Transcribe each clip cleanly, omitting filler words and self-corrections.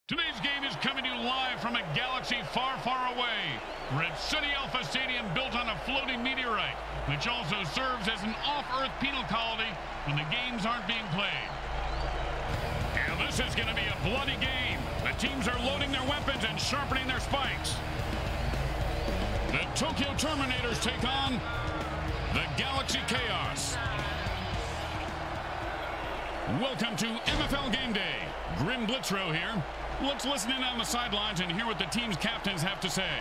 Today's game is coming to you live from a galaxy far, far away. We're at Sunny Alpha Stadium, built on a floating meteorite, which also serves as an off-Earth penal colony when the games aren't being played. Now this is going to be a bloody game. The teams are loading their weapons and sharpening their spikes. The Tokyo Terminators take on the Galaxy Chaos. Welcome to MFL Game Day. Grim Blitzrow here. Let's listen in on the sidelines and hear what the team's captains have to say.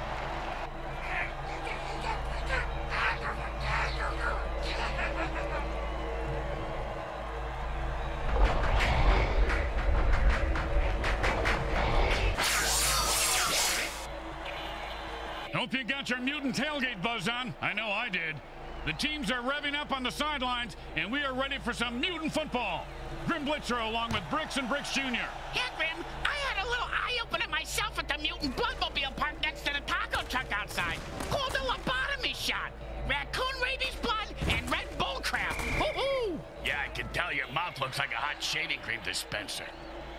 Hope you got your mutant tailgate buzz on. I know I did. The teams are revving up on the sidelines, and we are ready for some mutant football. Grim Blitzrow along with Bricks and Bricks Jr. Yeah, Grim, I had a little eye-opener myself at the mutant bloodmobile parked next to the taco truck outside. Called a lobotomy shot. Raccoon rabies blood and Red Bull crap. Woohoo! Yeah, I can tell your mouth looks like a hot shaving cream dispenser.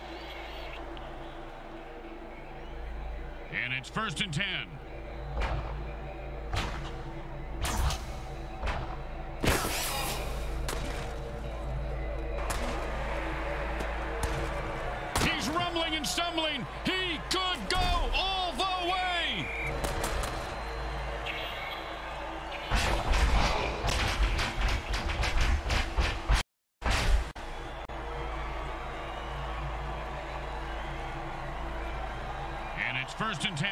And it's 1st and 10. He's rumbling and stumbling. He could go all the way. And it's 1st and 10.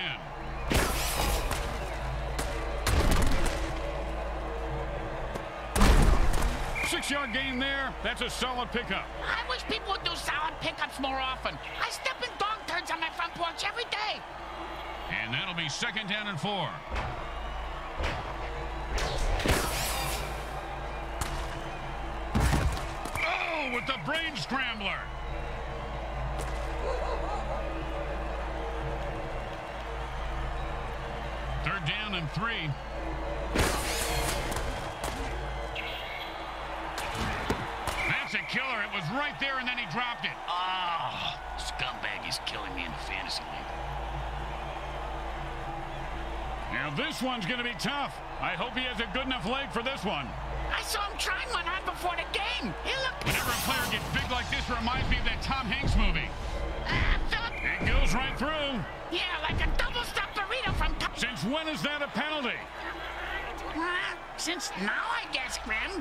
Six-yard gain there. That's a solid pickup. I wish people would do solid pickups more often. I step in dog turds on my front porch every day. And that'll be 2nd down and 4. Oh, with the brain scrambler. Third down and 3. That's a killer. It was right there, and then he dropped it. Ah, scumbag is killing me in the fantasy league. Now this one's going to be tough. I hope he has a good enough leg for this one. I saw him trying one on before the game. He looked... Whenever a player gets big like this, it reminds me of that Tom Hanks movie. Philip... It goes right through. Yeah, like a double-stuffed burrito from... Since when is that a penalty? Since now, I guess, Grim.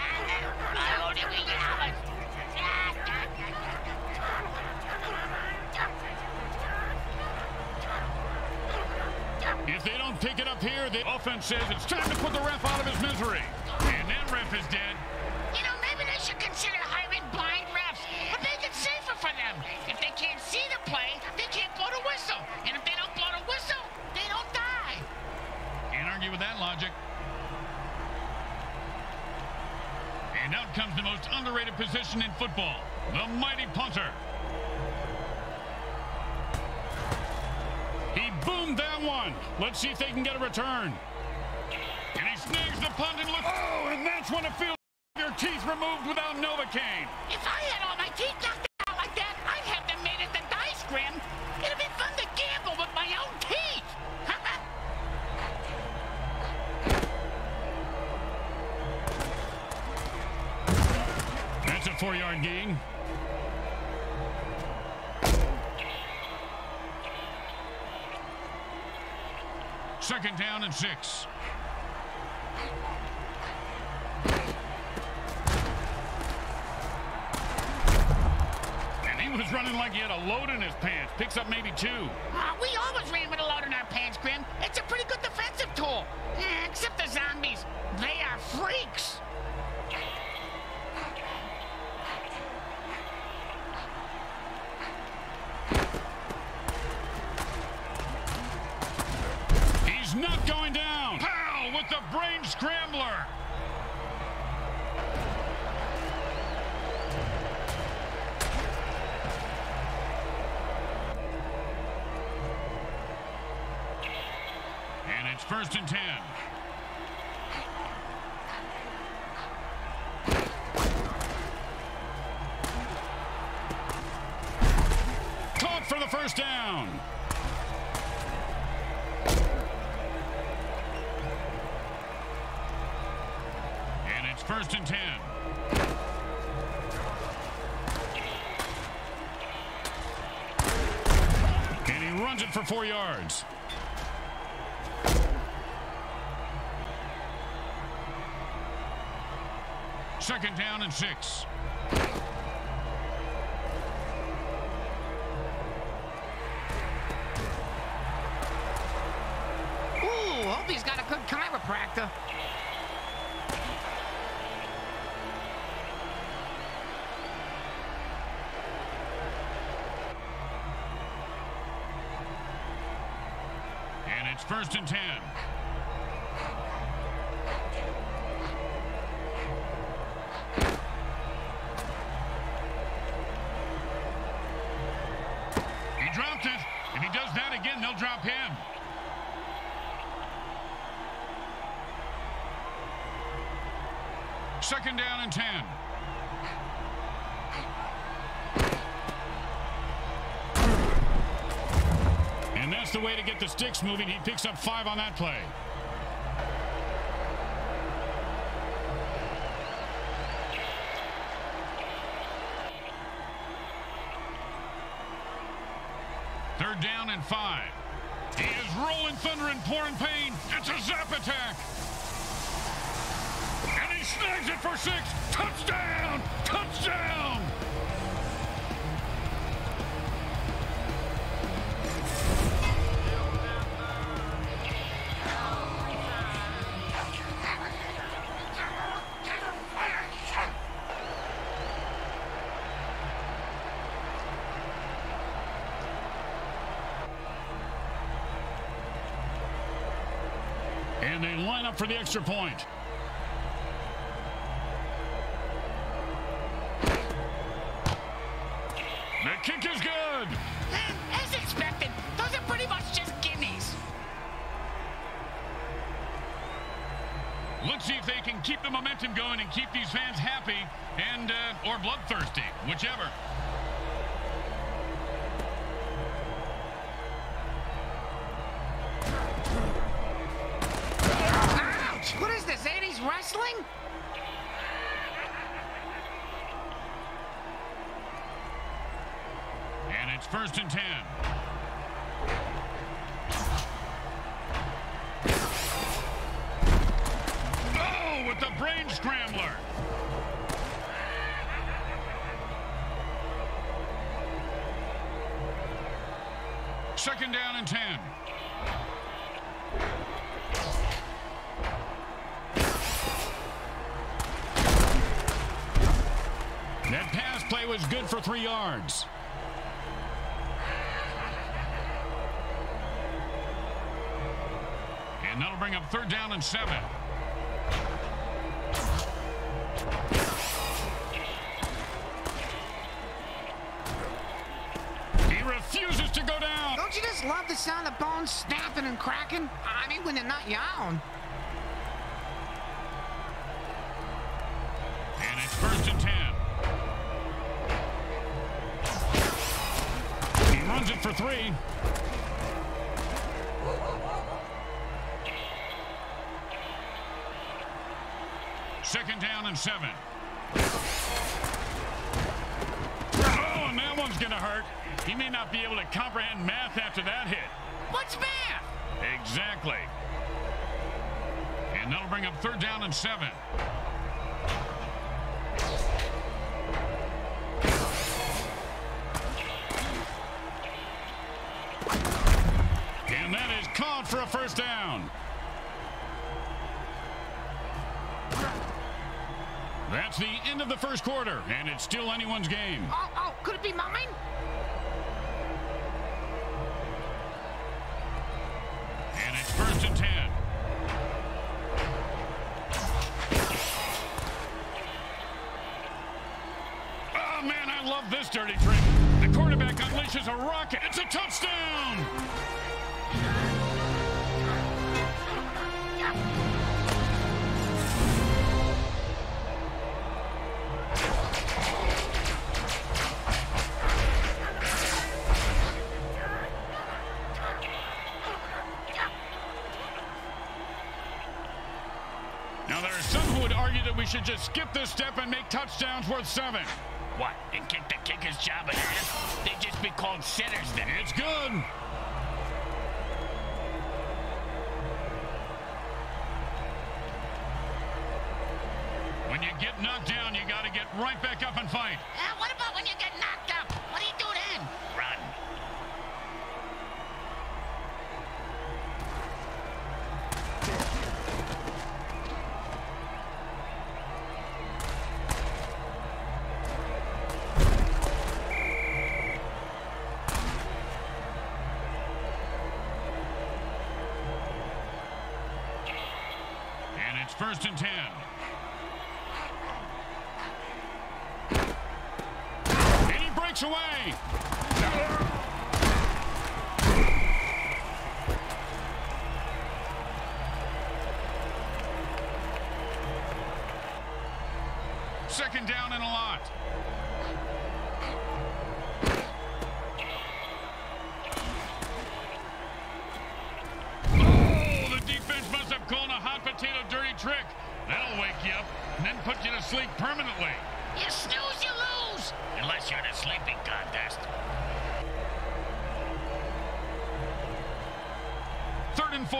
If they don't pick it up here, the offense says it's time to put the ref out of his misery. And that ref is dead. You know, maybe they should consider hiring blind refs and make it safer for them. If they can't see the play, they can't blow the whistle. And if they don't blow the whistle, they don't die. Can't argue with that logic. And out comes the most underrated position in football, the mighty punter. He boomed that one. Let's see if they can get a return. And he snags the punt and looks... Oh, and that's when it feels like your teeth removed without Novocaine. If I had all my teeth knocked out like that, I'd have them made at the dice, Grim. It'd be fun to gamble with my own teeth. That's a 4-yard gain. Second down and 6. And he was running like he had a load in his pants. Picks up maybe 2. We always ran with a load in our pants, Grim. It's a pretty good defensive tool. Except the zombies. They are freaks. He's not going down. Pow! With the brain scrambler. And it's 1st and 10. it for the first down. And it's 1st and 10. And he runs it for 4 yards. Second down and 6. Ooh, hope he's got a good chiropractor. And it's 1st and 10. Dropped it. If he does that again, they'll drop him. Second down and 10. And that's the way to get the sticks moving. He picks up 5 on that play. Third down and 5. He is rolling thunder and pouring pain. It's a zap attack. And he snags it for 6. Touchdown! Touchdown! And they line up for the extra point. The kick is good. As expected, those are pretty much just gimmies. Let's see if they can keep the momentum going and keep these fans happy and or bloodthirsty, whichever. What is this, 80s wrestling? And it's 1st and 10. Oh, with the brain scrambler. Second down and 10. That pass play was good for 3 yards. And that'll bring up third down and 7. He refuses to go down. Don't you just love the sound of bones snapping and cracking? I mean, when they're not yawn. And it's 1st and 10. He runs it for 3. Second down and 7. Oh, and that one's going to hurt. He may not be able to comprehend math after that hit. What's math? Exactly. And that'll bring up third down and 7. And that is caught for a first down. That's the end of the first quarter, and it's still anyone's game. Oh, could it be mine? And it's 1st and 10. Oh, man, I love this dirty trick. The quarterback unleashes a rocket. It's a touchdown! that we should just skip this step and make touchdowns worth 7. What, and kick the kicker's job in half? They'd just be called sitters then. It's good. When you get knocked down, you got to get right back up and fight. What about when you get knocked up? What do you do then? Run. And it's 1st and 10. Away. Second down and a lot. Oh, the defense must have called a hot potato dirty trick. That'll wake you up and then put you to sleep permanently. You snooze, you lose. Unless you're in a sleeping contest. 3rd and 4.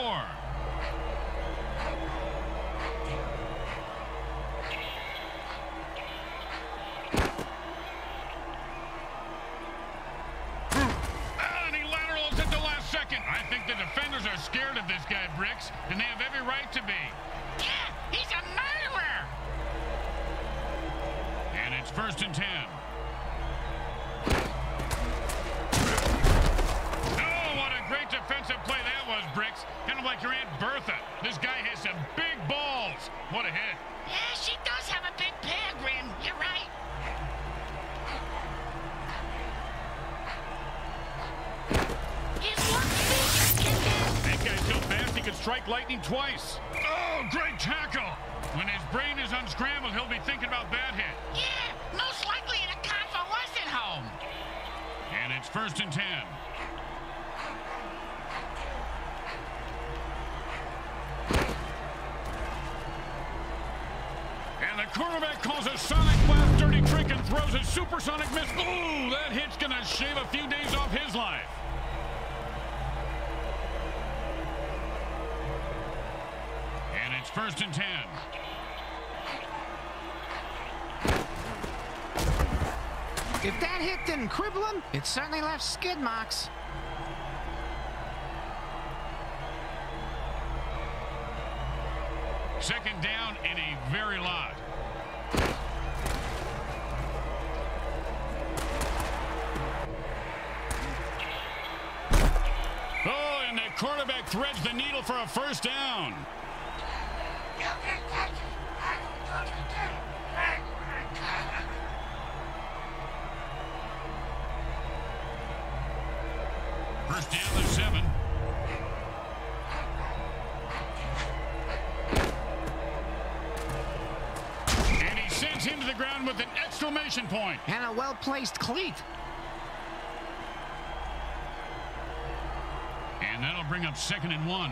And he laterals at the last second. I think the defenders are scared of this guy, Bricks, and they have every right to be. Yeah, he's a murderer. And it's 1st and 10. Oh, what a great defensive play that was, Bricks. Kind of like your Aunt Bertha. This guy has some big balls. What a hit. Yeah, she does have a big pear, Grim. You're right. He's That guy's so fast he could strike lightning twice. Oh, great tackle. When his brain is unscrambled, he'll be thinking about that hit. Yeah, most likely the convo wasn't home. And it's 1st and 10. And the quarterback calls a sonic blast dirty trick and throws a supersonic missile. Ooh, that hit's going to shave a few days off his life. And it's 1st and 10. If that hit didn't cripple him, it certainly left skid marks. Second down and a very lot. Oh, and the quarterback threads the needle for a 1st down. First down and 7. And he sends him to the ground with an exclamation point. And a well-placed cleat. And that'll bring up 2nd and 1.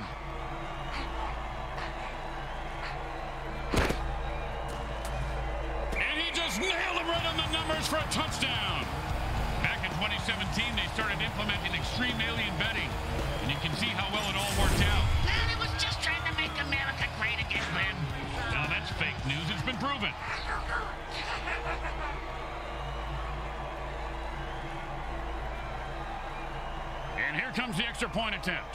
And he just nailed him right on the numbers for a touchdown. Back in 2017, they started implementing extreme alien betting. And you can see how well it all worked out. Man, it was just trying to make America great again, Grim. No, that's fake news. It's been proven. And here comes the extra point attempt.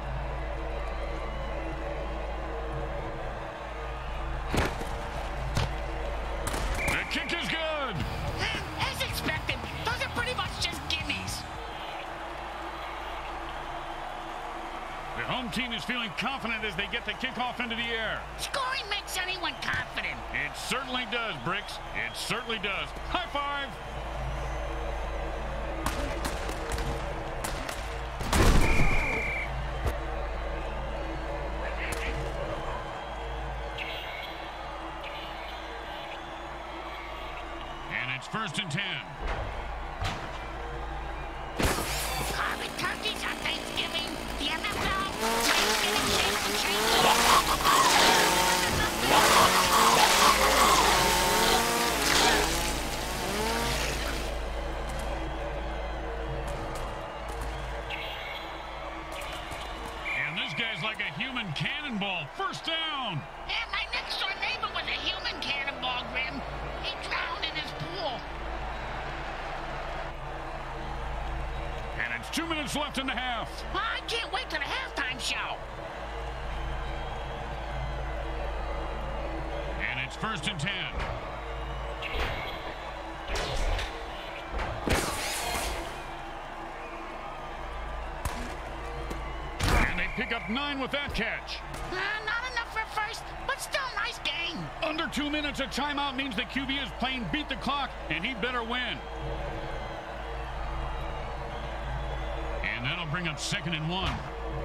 The kick is good. As expected, those are pretty much just gimmies. The home team is feeling confident as they get the kickoff into the air. Scoring makes anyone confident. It certainly does, Bricks. It certainly does. High five. And it's 1st and 10. Carving turkeys on Thanksgiving. The MFL. Thanksgiving Championship. like a human cannonball. First down. And my next door neighbor was a human cannonball, Grim. He drowned in his pool. And it's 2 minutes left in the half. I can't wait till the halftime show. And it's 1st and 10. And they pick up 9 with that catch. Not enough for first, but still a nice game. Under 2 minutes, a timeout means the QB is playing beat the clock, and he better win. And that'll bring up 2nd and 1.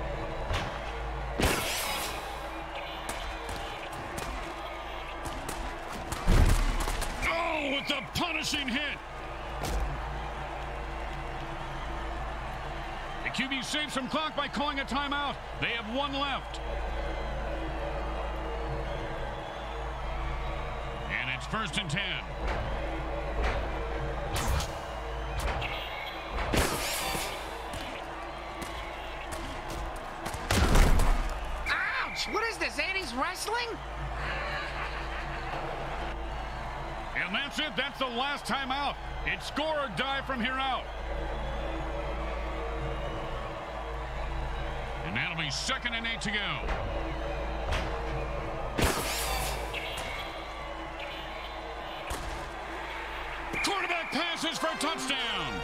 Oh, with the punishing hit. The QB saves some clock by calling a timeout. They have 1 left. And it's 1st and 10. What is this, 80s wrestling? And that's it. That's the last time out. It's score or die from here out. And that'll be 2nd and 8 to go. Quarterback passes for a touchdown.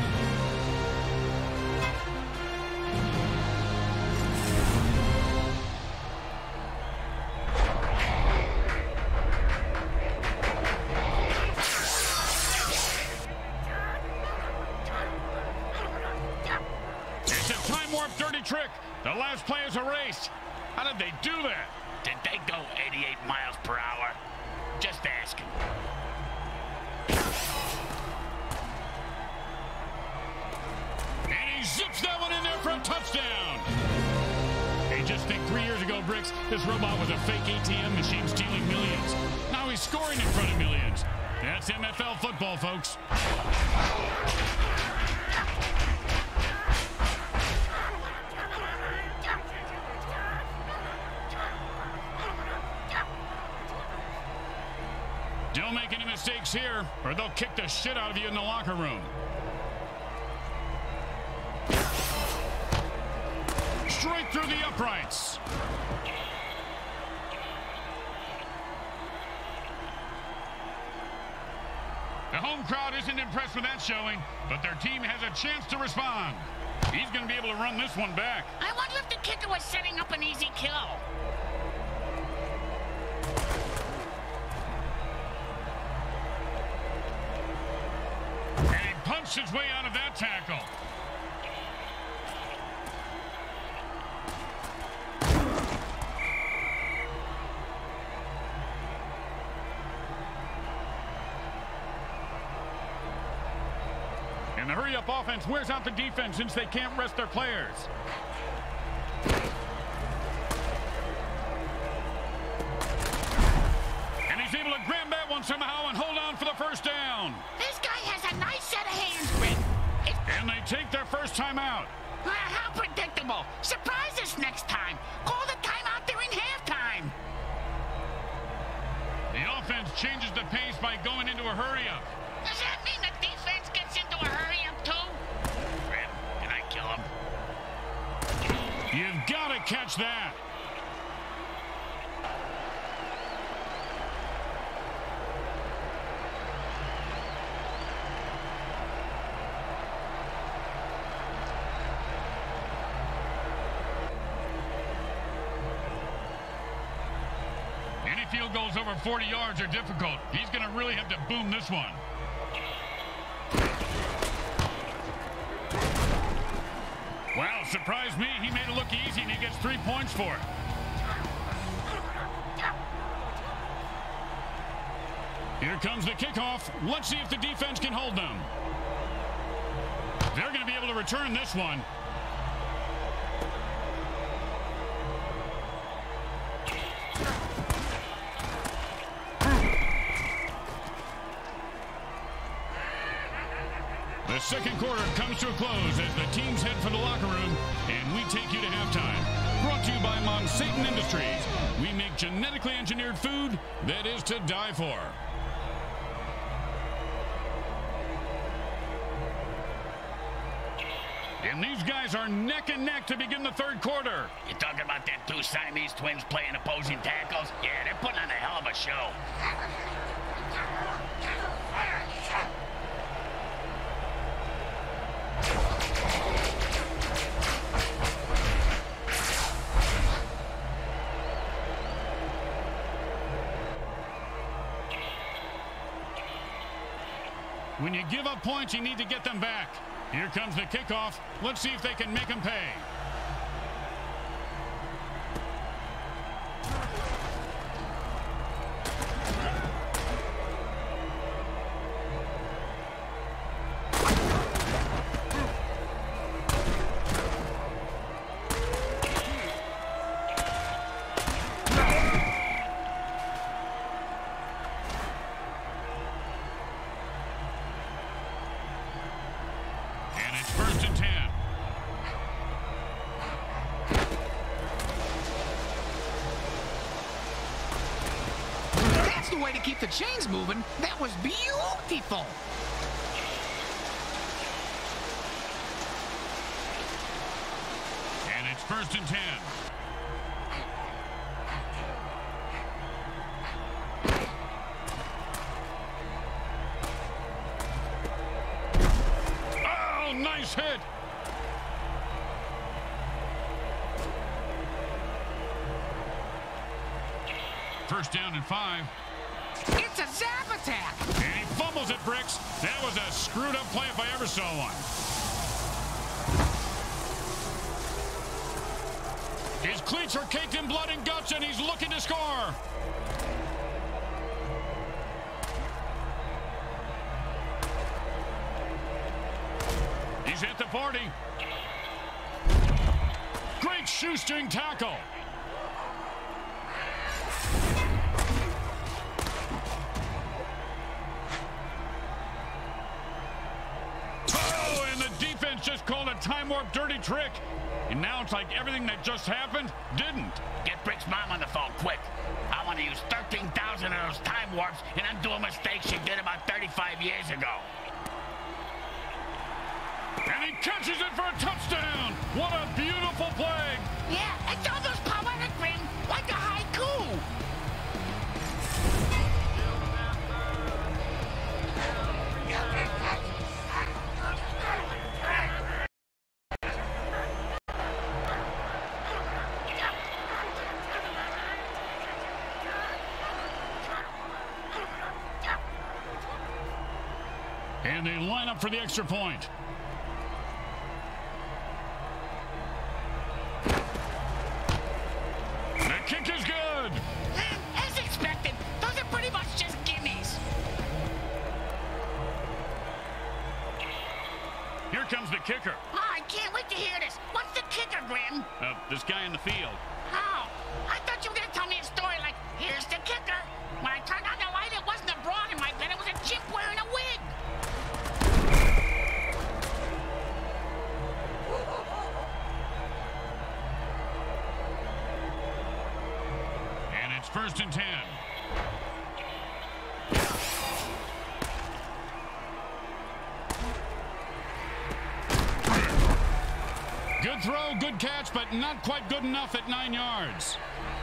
Dirty trick. The last play is a race. How did they do that? Did they go 88 miles per hour? Just asking. And he zips that one in there for a touchdown. Hey, just think 3 years ago, Bricks, this robot was a fake ATM machine stealing millions. Now he's scoring in front of millions. That's MFL football, folks. Don't make any mistakes here, or they'll kick the shit out of you in the locker room. Straight through the uprights. The home crowd isn't impressed with that showing, but their team has a chance to respond. He's going to be able to run this one back. I wonder if the kicker was setting up an easy kill. Punched his way out of that tackle. And the hurry-up offense wears out the defense since they can't rest their players. And he's able to grab that one somehow and hold on for the first down. This guy has a nice set of hands, Rick. And they take their first time out. How predictable. Surprise us next time. Call the timeout during halftime. The offense changes the pace by going into a hurry-up. Does that mean the defense gets into a hurry-up too? Fred, can I kill him? You've got to catch that. Field goals over 40 yards are difficult. He's going to really have to boom this one. Wow, surprised me. He made it look easy, and he gets 3 points for it. Here comes the kickoff. Let's see if the defense can hold them. They're going to be able to return this one. The second quarter comes to a close as the teams head for the locker room, and we take you to halftime. Brought to you by Monsatan Industries. We make genetically engineered food that is to die for. And these guys are neck and neck to begin the third quarter. You talking about them two Siamese twins playing opposing tackles? Yeah, they're putting on a hell of a show. When you give up points, you need to get them back. Here comes the kickoff. Let's see if they can make them pay. First and 10. That's the way to keep the chains moving. That was beautiful. And it's first and 10. Nice hit. First down and 5. It's a zap attack. And he fumbles it, Bricks. That was a screwed up play if I ever saw one. His cleats are caked in blood and guts, and he's looking to score. He's hit the 40. Great shoestring tackle. Oh, and the defense just called a time warp dirty trick. And now it's like everything that just happened didn't. Get Brick's mom on the phone, quick. I want to use 13,000 of those time warps and undo a mistake she did about 35 years ago. And he catches it for a touchdown. What a beautiful play. Yeah, it's almost poetic, Grim, like a haiku. And they line up for the extra point. The kick is good. As expected, those are pretty much just gimmies. Here comes the kicker. Oh, I can't wait to hear this. What's the kicker, Grim? This guy in the field. Oh, I thought you were going to tell me a story like, here's the kicker. When I turned on the light, it wasn't a broad in my bed. It was a chimp wearing a wig. And it's first and 10. Good throw, good catch, but not quite good enough at 9 yards.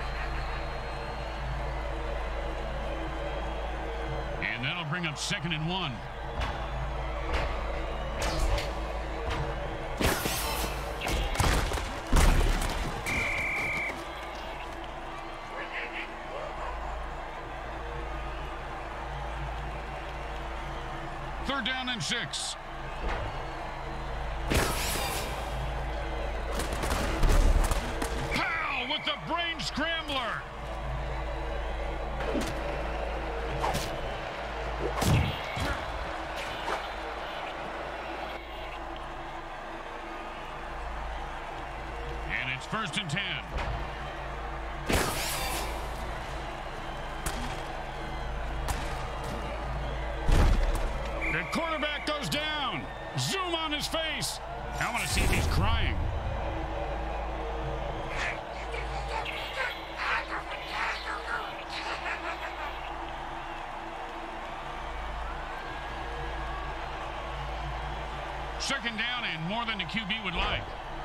And that'll bring up 2nd and 1. Third down and 6. Powell with the brain scrambler. And it's first and 10. The quarterback goes down. Zoom on his face. I want to see if he's crying. Second down and more than the QB would like.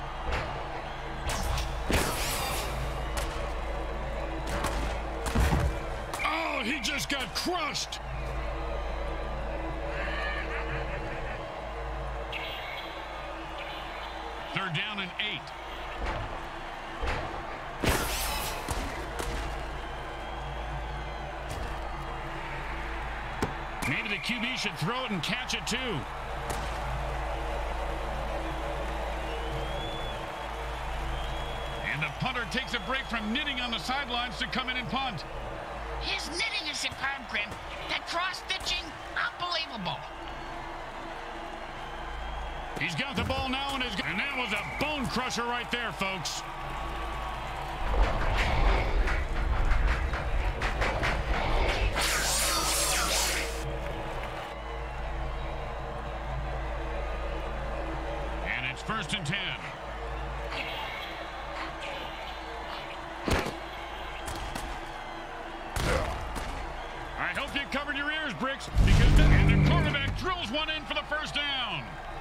Oh, he just got crushed. Third down and 8. Maybe the QB should throw it and catch it too. And the punter takes a break from knitting on the sidelines to come in and punt. His knitting is superb, Grim. That cross-stitching, unbelievable. He's got the ball now and that was a bone crusher right there, folks. And it's 1st and 10. I hope you covered your ears, Bricks, because the quarterback drills one in for the first down.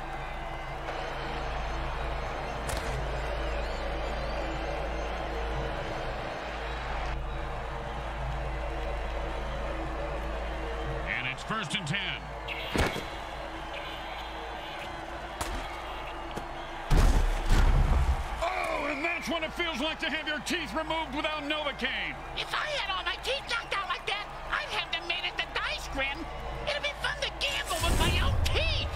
And it's 1st and 10. Oh, and that's when it feels like to have your teeth removed without Novocaine. If I had all my teeth knocked out like that, I'd have them made at the dice, Grim. It'd be fun to gamble with my own teeth.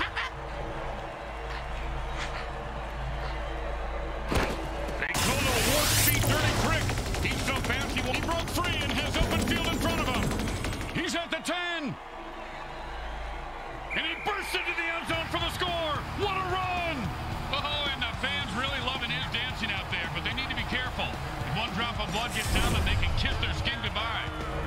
They call it a warp speed dirty trick. He's so fast he broke free and has open field in front of him. He's at the 10. And he bursts into the end zone for the score. What a run! Oh, and the fans really loving his dancing out there, but they need to be careful. If one drop of blood gets down, then they can kiss their skin goodbye.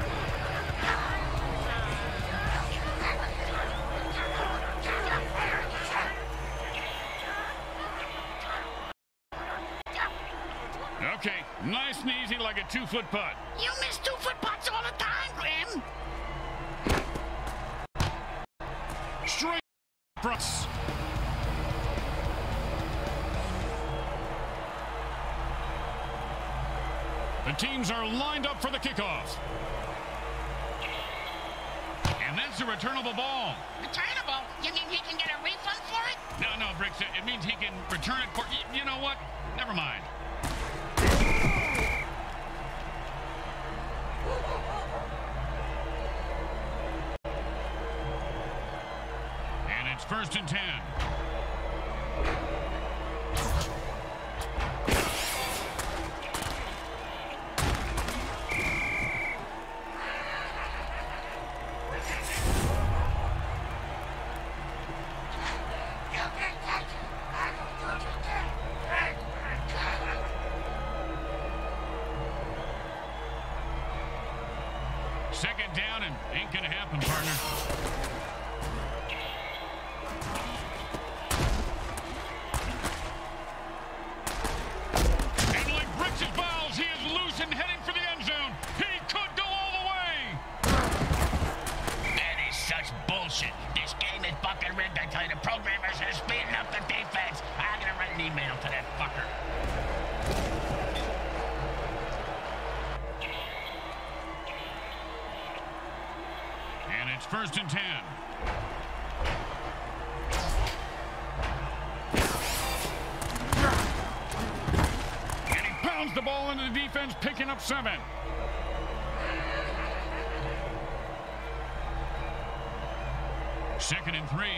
Okay, nice and easy like a 2-foot putt. You miss 2-foot putts all the time, Grim. Straight across. The teams are lined up for the kickoff. And that's a returnable ball. Returnable? You mean he can get a refund for it? No, Bricks, it means he can return it for... You know what? Never mind. And it's 1st and 10. Second down and ain't gonna happen, partner. And like Bricks' balls, he is loose and heading for the end zone. He could go all the way. That is such bullshit. This game is fucking rigged. I tell you, the programmers are speeding up the defense. I'm gonna write an email to that fucker. And it's 1st and 10. And he pounds the ball into the defense, picking up 7. Second and 3.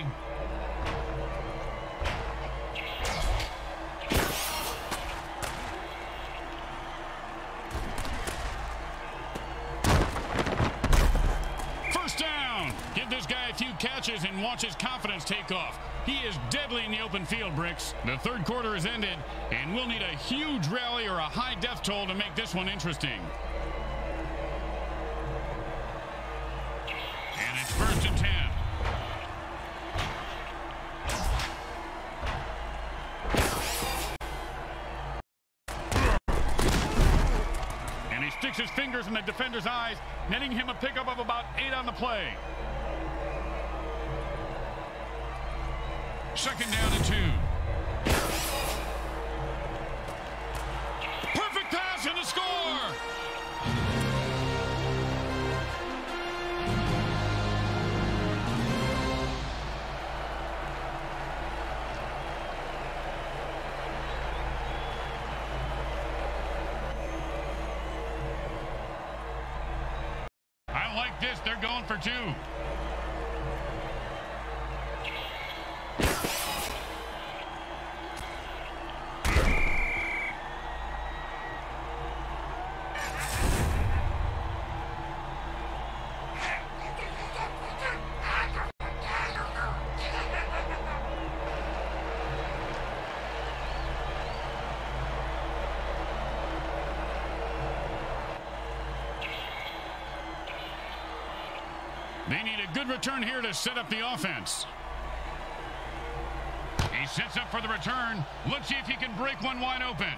First down. Give this guy a few catches and watch his confidence take off. He is deadly in the open field, Bricks. The third quarter has ended, and we'll need a huge rally or a high death toll to make this one interesting. And it's 1st and 10. And he sticks his fingers in the defender's eyes, netting him a pickup of about 8 on the play. Second down and 2. Perfect pass and a score. I like this. They're going for 2. They need a good return here to set up the offense. He sets up for the return. Let's see if he can break one wide open.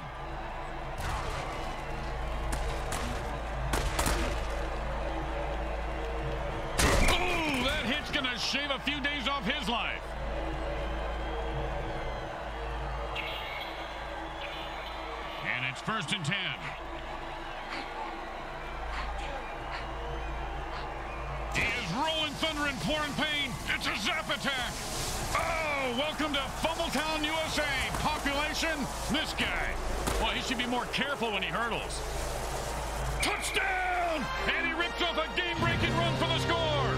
Oh, that hit's going to shave a few days off his life. And it's 1st and 10. He is rolling thunder and pouring pain. It's a zap attack. Oh, welcome to Fumbletown, USA. Population, this guy. Well, he should be more careful when he hurdles. Touchdown! And he rips off a game-breaking run for the score.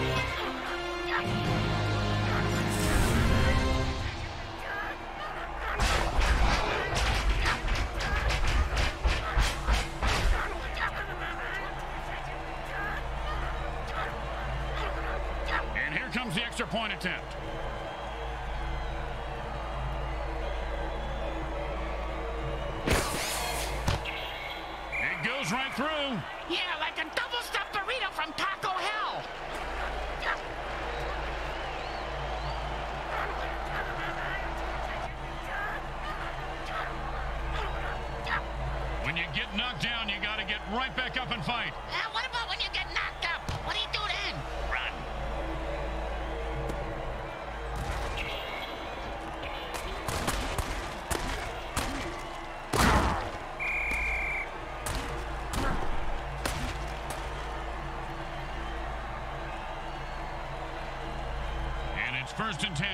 Comes the extra point attempt. It goes right through. Yeah, like a double-stuffed burrito from Taco Hell. When you get knocked down, you got to get right back up and fight. What about when you get knocked up? What do you do then? Run. It's 1st and 10.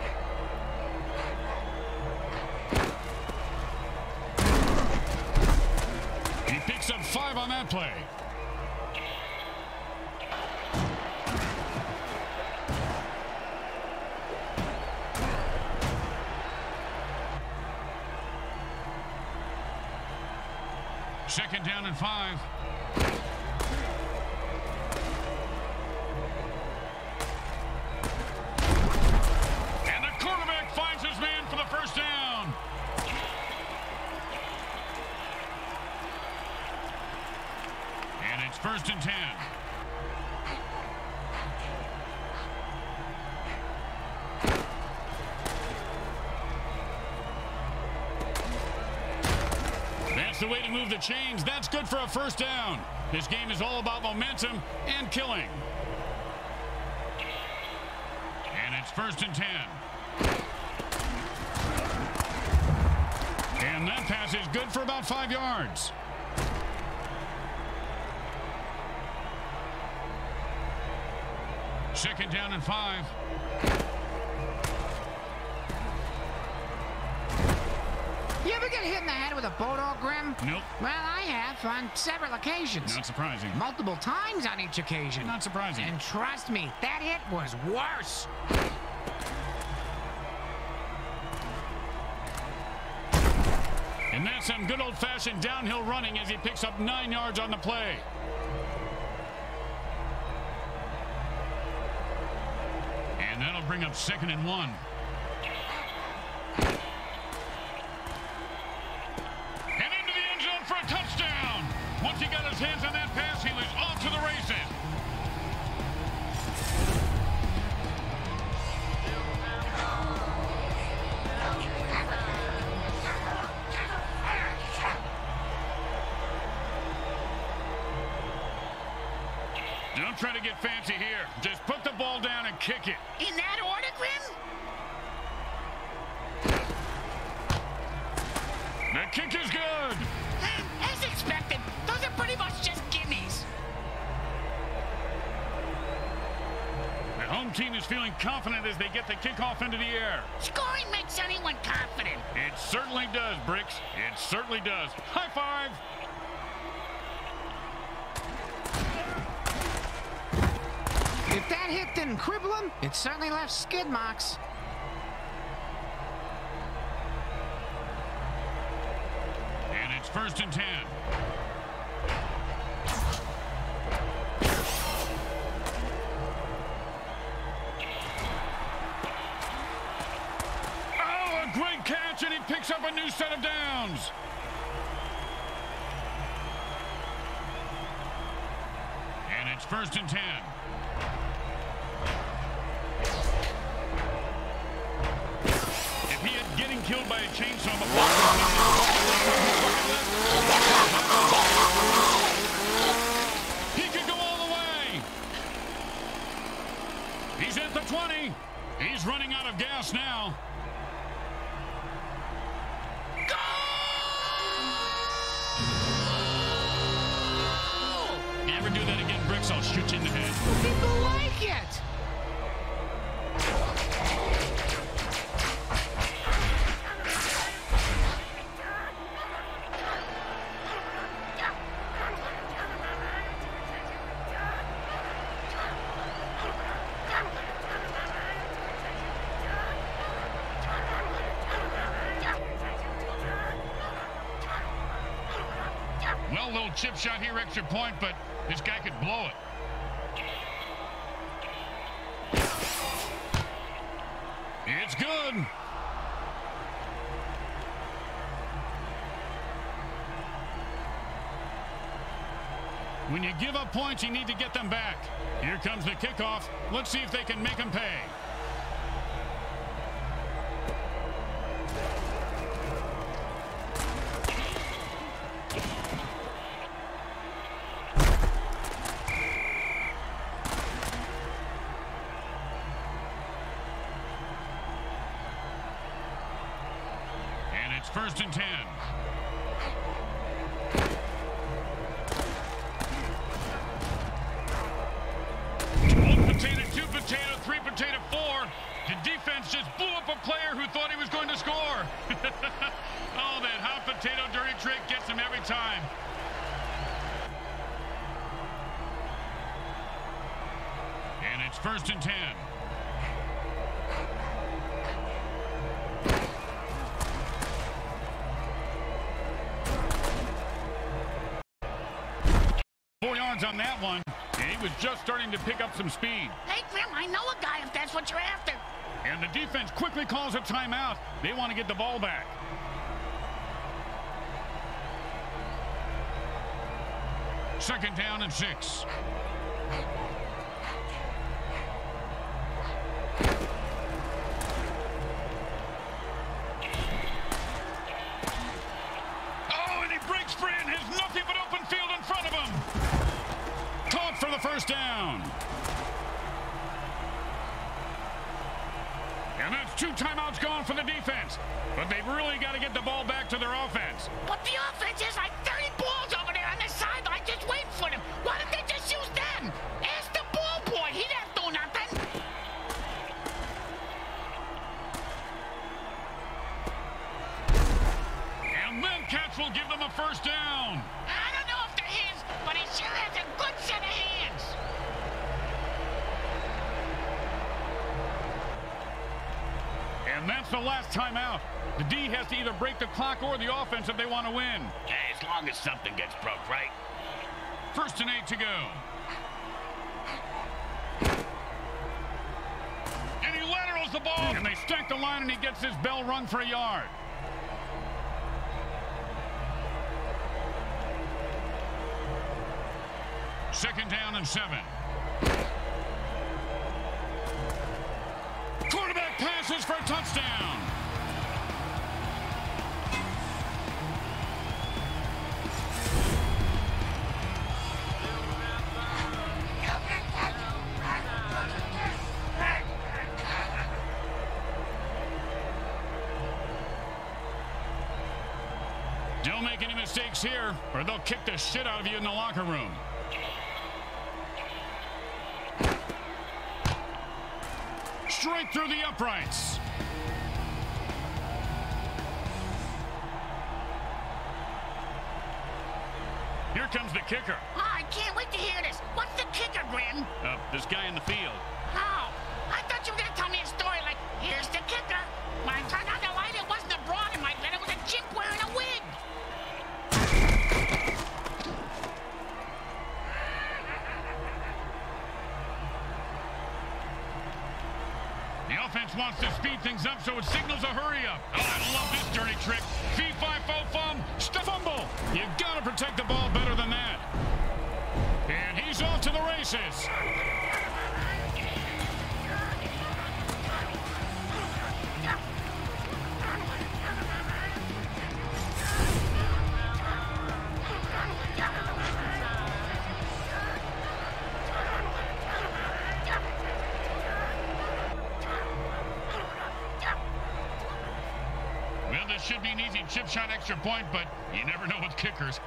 He picks up 5 on that play. Second down and 5. Finds his man for the first down. And it's 1st and 10. That's the way to move the chains. That's good for a first down. This game is all about momentum and killing. And it's 1st and 10. And that pass is good for about 5 yards. Second down and 5. You ever get hit in the head with a bulldog, Grim? Nope. Well, I have on several occasions. Not surprising. Multiple times on each occasion. Not surprising. And trust me, that hit was worse. And that's some good old-fashioned downhill running as he picks up 9 yards on the play. And that'll bring up 2nd and 1. And into the end zone for a touchdown. Once he got his hands on that pass, he was off to the races. Don't try to get fancy here. Just put the ball down and kick it. In that order, Grim? is feeling confident as they get the kickoff into the air. Scoring makes anyone confident. It certainly does, Bricks. It certainly does. High five. If that hit didn't cripple him, it certainly left skid marks. And it's 1st and 10. Oh, a great catch, and he picks up a new set of downs. And it's 1st and 10. If he had getting killed by a chainsaw he could go all the way. He's at the 20. He's running out of gas now. You ever do that again, Bricks, I'll shoot you in the head. People like it. Well, little chip shot here, extra point, but this guy could blow it. It's good. When you give up points, you need to get them back. Here comes the kickoff. Let's see if they can make them pay. It's 1st and 10. One potato, 2 potato, 3 potato, 4. The defense just blew up a player who thought he was going to score. Oh, that hot potato dirty trick gets him every time. And it's 1st and 10. On that one, and he was just starting to pick up some speed. Hey, Grim, I know a guy if that's what you're after. And the defense quickly calls a timeout. They want to get the ball back. Second down and 6. Oh, and he breaks free and has nothing but open field in front of him. Caught for the first down. And that's 2 timeouts gone for the defense. But they've really got to get the ball back to their offense. But the offense is like 30 balls over there on the sideline just waiting for them. Why didn't they just use them? Ask the ball boy. He didn't do nothing. And then Cats will give them a first down. I don't know if they're his, but he sure has a good set of hands. And that's the last timeout. The D has to either break the clock or the offense if they want to win. Hey, as long as something gets broke, right? 1st and 8 to go. And he laterals the ball. And they stack the line, and he gets his bell rung for a yard. Second down and 7. Quarterback passes for a touchdown. Don't make any mistakes here, or they'll kick the shit out of you in the locker room. straight through the uprights. Here comes the kicker. Oh, I can't wait to hear this. What's the kicker, Grim? This guy in the field. Oh, I thought you were going to tell me a story like, here's the kicker. When I turned on the light, it wasn't a broad in my bed. It was a chimp wearing a wig. The offense wants to speed things up, so it signals a hurry up. Oh, I love this dirty trick. Fee-fi-fo-fum, fumble. You gotta protect the ball better than that. And he's off to the races. Well, this should be an easy chip shot extra point, but you never know with kickers.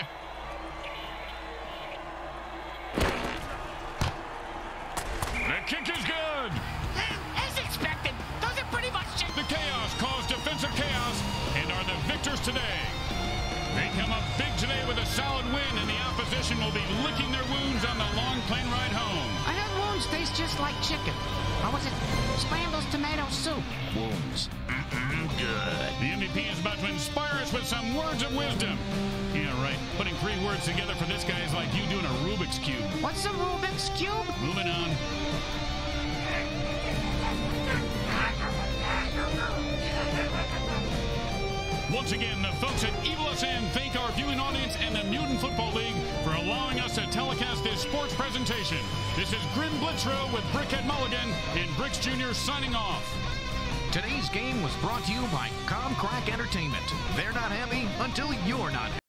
The kick is good. As expected, those are pretty much just... The Chaos cause defensive chaos and are the victors today. They come up big today with a solid win, and the opposition will be licking their wounds on the long plane ride home. I heard wounds taste just like chicken. Or was it Scrambles tomato soup? Wounds. Good. The MVP is about to inspire us with some words of wisdom. Yeah, right. Putting 3 words together for this guy is like you doing a Rubik's Cube. What's a Rubik's Cube? Moving on. Once again, the folks at Evil SN thank our viewing audience and the Mutant Football League for allowing us to telecast this sports presentation. This is Grim Blitzrow with Brickhead Mulligan and Bricks Jr. signing off. Today's game was brought to you by Comcrack Entertainment. They're not happy until you're not happy.